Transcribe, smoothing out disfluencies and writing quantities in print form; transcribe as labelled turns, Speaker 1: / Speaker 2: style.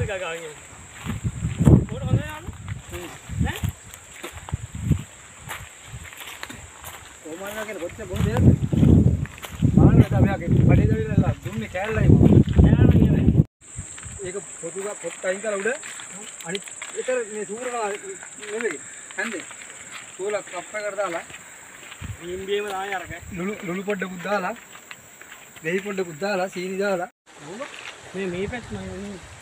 Speaker 1: ගාගෙන. පොඩ හොඳ නෑනේ. ඈ? කොහමද කියලා කොච්චර බොහොම දෙයක්. බලන්න තමයි අගේ බඩේ දවිලා දුන්නේ කෑල්ලයි මම. කෑල්ල කියන්නේ. ඒක පොත් අයින් කරලා උඩ අනිත් ඒතර මේ සූරකලා නෙමෙයි. හන්දේ. සූල කප්පකට දාලා බීම්බේම දායි අරක. ලුණු පොඩ්ඩකුත් දාලා දෙහි පොඩ්ඩකුත් දාලා සීනි දාලා මේ පැත් මම